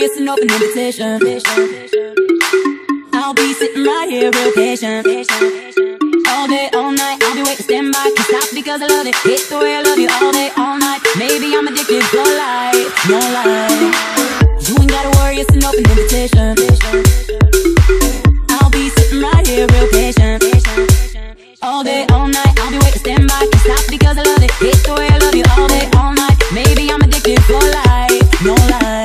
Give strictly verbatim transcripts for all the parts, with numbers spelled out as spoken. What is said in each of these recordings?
it's an open invitation. I'll be sitting right here real patient. All day, all night, I'll be waiting, stand by. Can't stop because I love it. Hate the way I love you all day, all night. Maybe I'm addicted, no lie, no lie. You ain't gotta worry, it's an open invitation. I'll be sitting right here real patient. All day, all night, I'll be waiting, stand by. Can't stop because I love it. Hate the way I love you all day, all night. Maybe I'm addicted, no lie, no lie.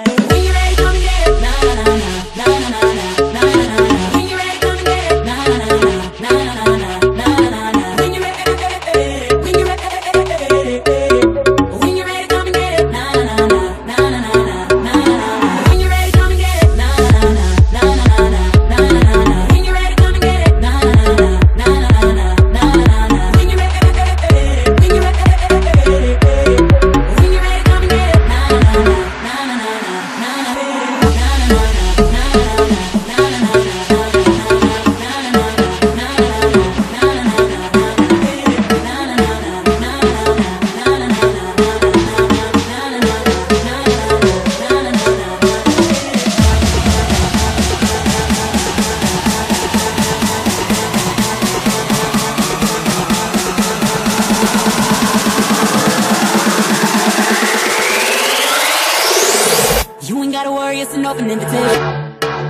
You ain't gotta worry, it's an open invitation.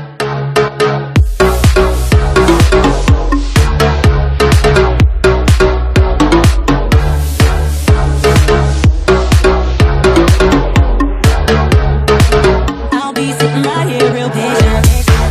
I'll be sitting right here real patient.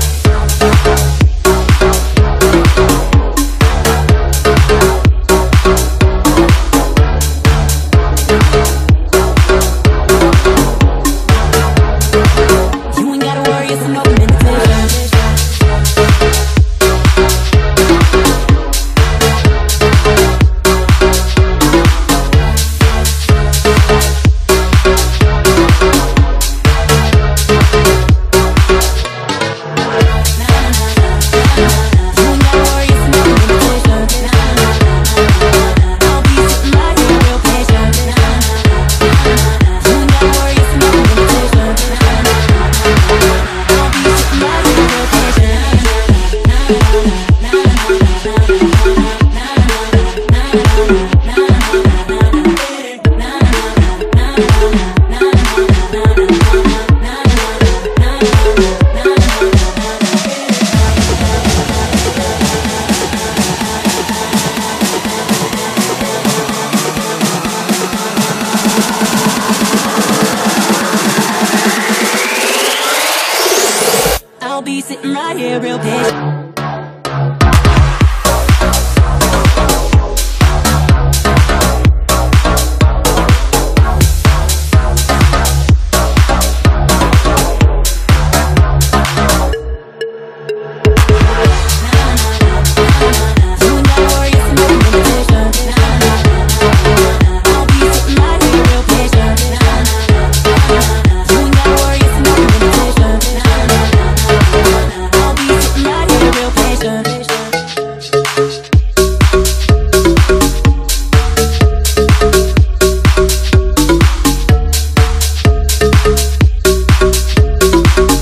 I'll be sitting right here real patient.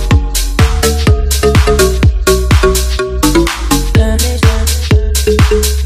Thank you.